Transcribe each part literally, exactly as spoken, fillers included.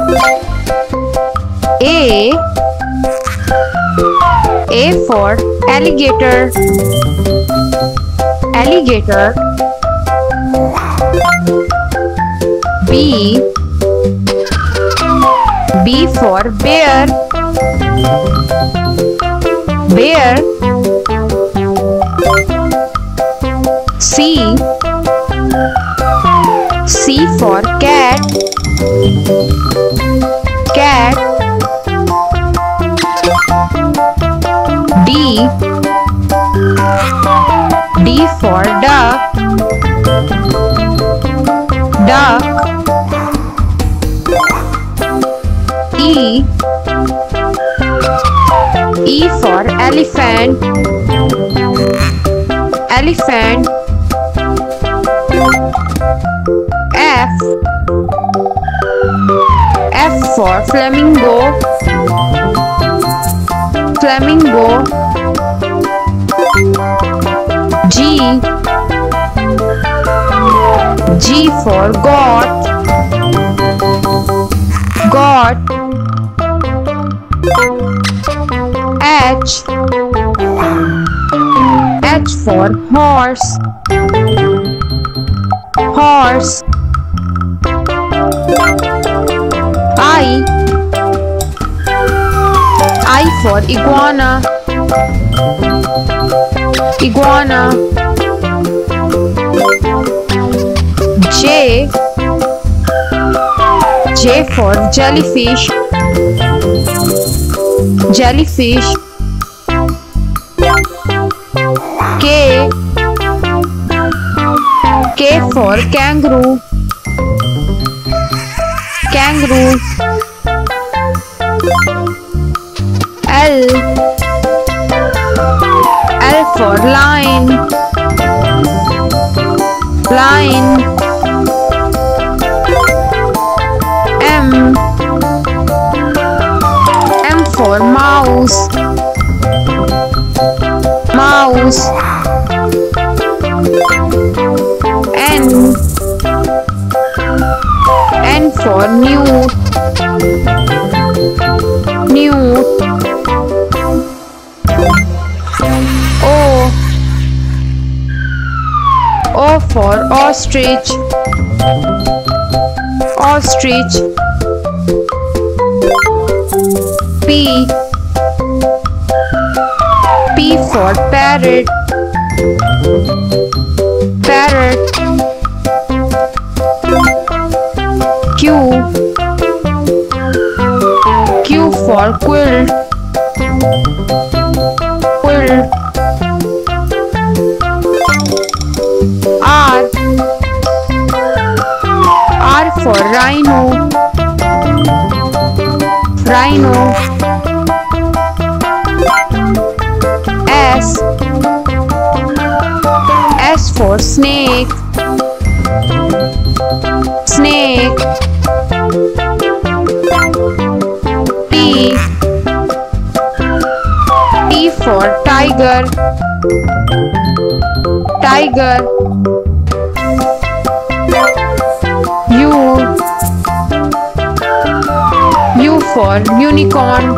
A. A for alligator. Alligator. B. B for bear. Bear. C. C for cat. Cat. D. D for duck. Duck. E. E for elephant. Elephant. F. F for flamingo. Flamingo. G. G for goat. Goat. H. H for horse. Horse. I. I for iguana. Iguana. J. J for jellyfish. Jellyfish. K. K for kangaroo. Kangaroo. L. L for lion. Lion. M. M for mouse. Mouse. N. N for newt. Newt. O. O for ostrich. Ostrich. P. P for parrot. Parrot. Q. Q for quilt. Quilt. R. R for rhino. Rhino. S. S for snake. Snake. T. T for tiger. Tiger. U. U for unicorn.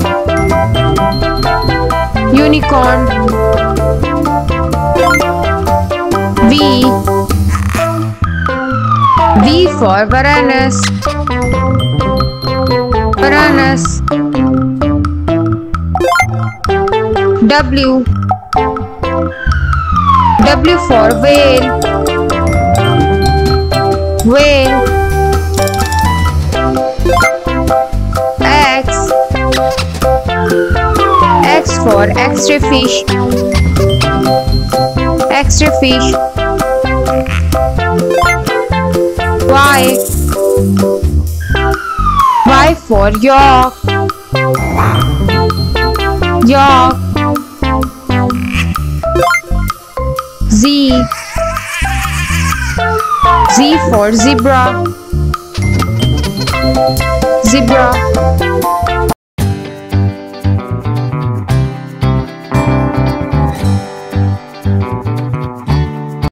Unicorn. V. V for Varanus. Varanus. W. W for whale. Whale. X. X for extra fish. Extra fish. Y. Y for York. York. Z. Z for zebra. Zebra.